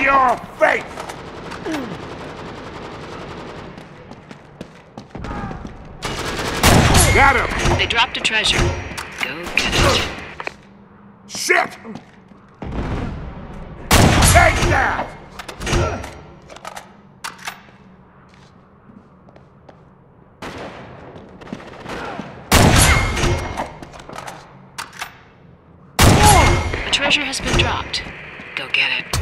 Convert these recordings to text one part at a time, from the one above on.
your face! Got him! They dropped a treasure. Go get it. Shit! Take that! A treasure has been dropped. Go get it.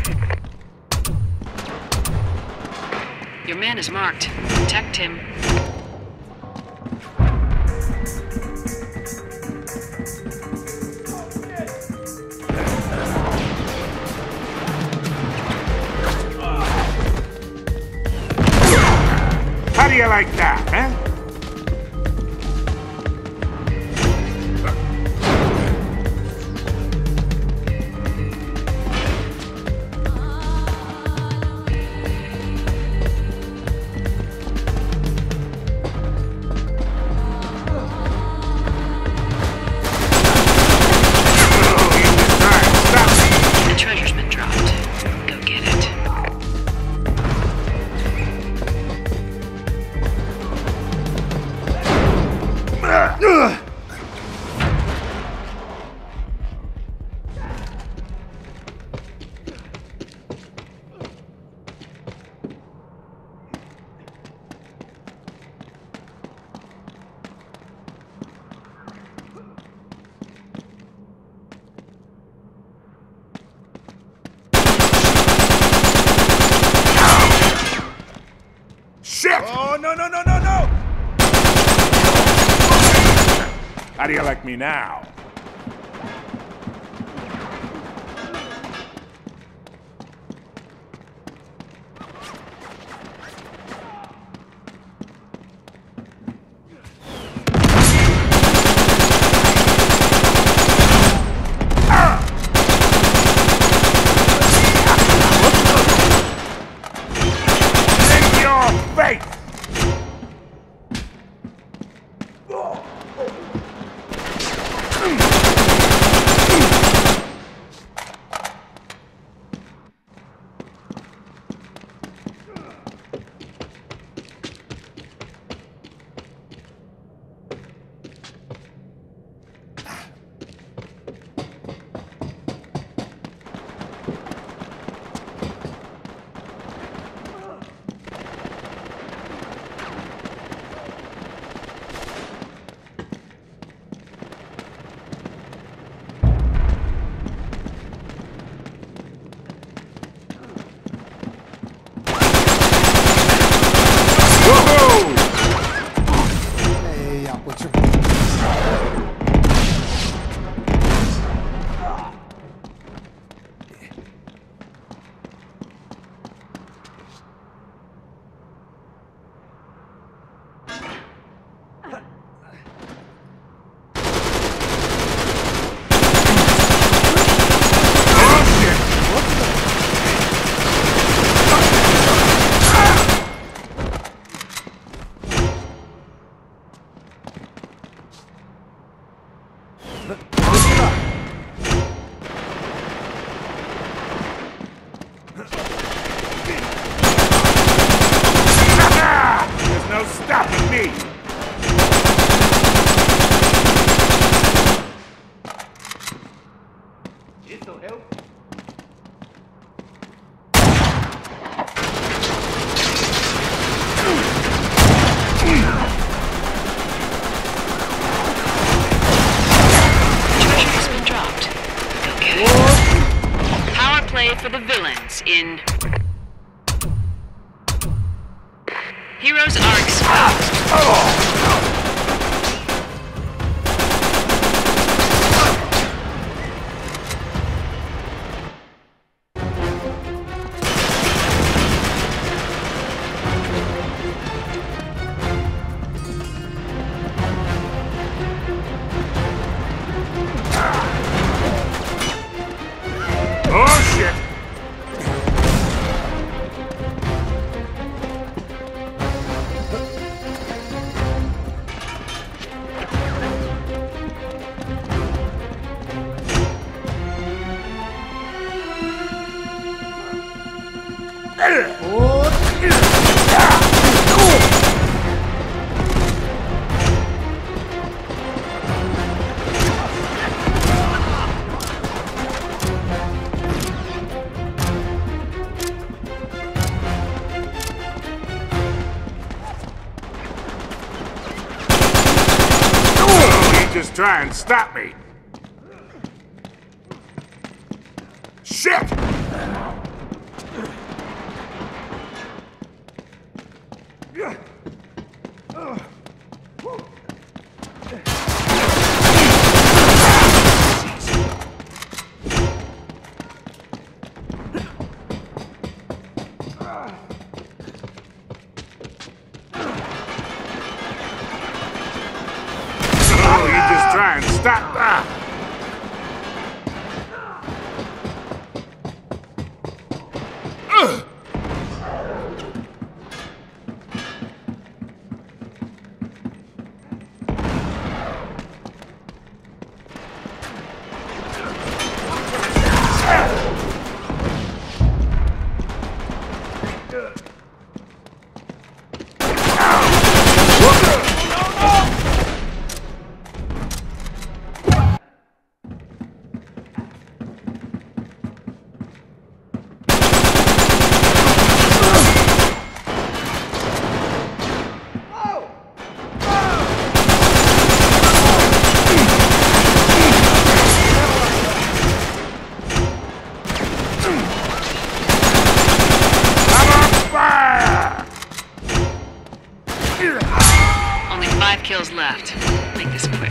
Your man is marked. Protect him. How do you like that, huh? The treasure's been dropped. Go get it. Shit! Oh, no, no, no, no, no! How do you like me now? In your face! There's no stopping me! This'll help. Treasure has been dropped. Go get it. Power play for the villains in... Heroes are exposed. Oh shit! just try and stop me. Shit! Try and stop that! Only 5 kills left. Make this quick.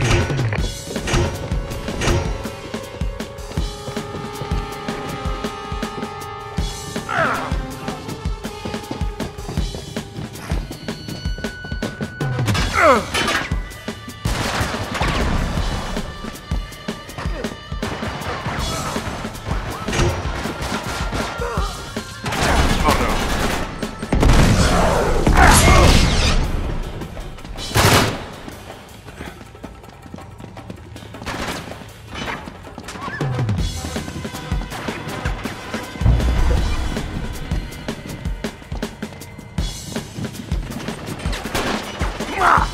Ah!